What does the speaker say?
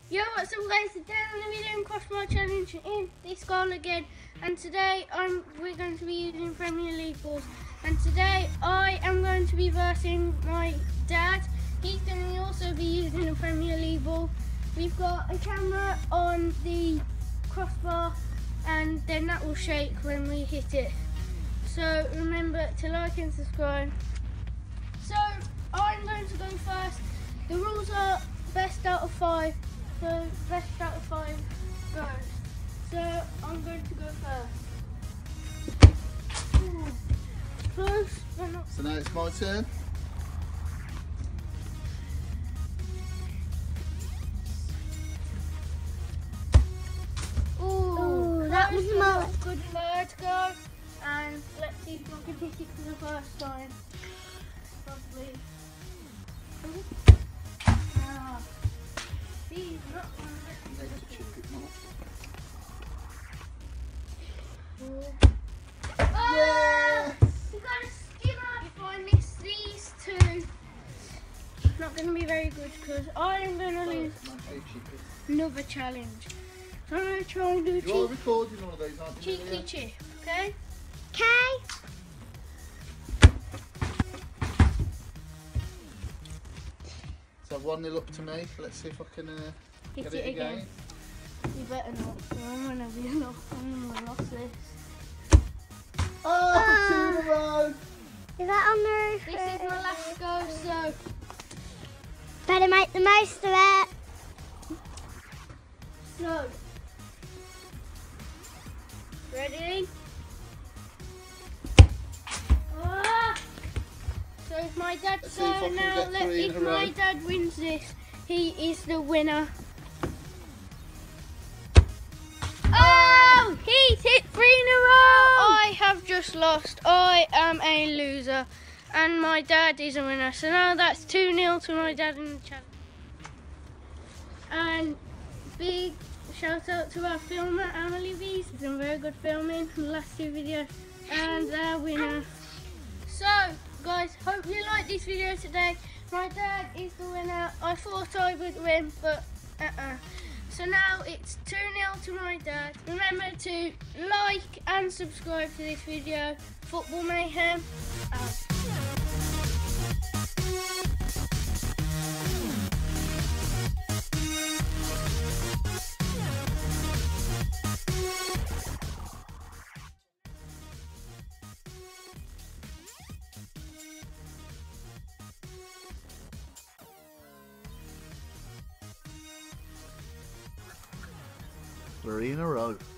Yo, what's up guys? Today I'm going to be doing crossbar challenge in this goal again, and today we're going to be using Premier League balls, and today I am going to be versing my dad. He's going to also be using a Premier League ball. We've got a camera on the crossbar and then that will shake when we hit it. So remember to like and subscribe. So I'm going to go first. The rules are best out of 5. So best out of 5 goes. So I'm going to go first. Ooh. Close, but not. So now it's my turn. Ooh, that was Oh. not good where to go. And let's see if I can hit it for the first time. Probably. Ah. See, not one of Yeah! You got a skimmer. If I miss these two, not going to be very good because I am going to lose another challenge. So I'm going to try and do a You're recording all of those, aren't you? cheeky chip, okay? Okay. So 1-0 up to me. Let's see if I can Hit get it it again. You better not. I'm going to be enough. I'm going to lose this. Oh, 2 in a row! Is that on the roof? This is my last go, so Better make the most of it. Ready? Ah! So if my dad's Let's see if I going can now, get 3 in if a row. my dad wins this, he is the winner. Oh! He's hit 3 in a row! I have just lost. I am a loser. And my dad is a winner. So now that's 2-0 to my dad in the challenge. And big shout out to our filmer, Emily V. She's done very good filming in the last 2 videos. And our winner. So, guys, hope you liked this video today. My dad is the winner. I thought I would win, but So now it's 2-0 to my dad. Remember to like and subscribe to this video. Football Mayhem out. Three in a row.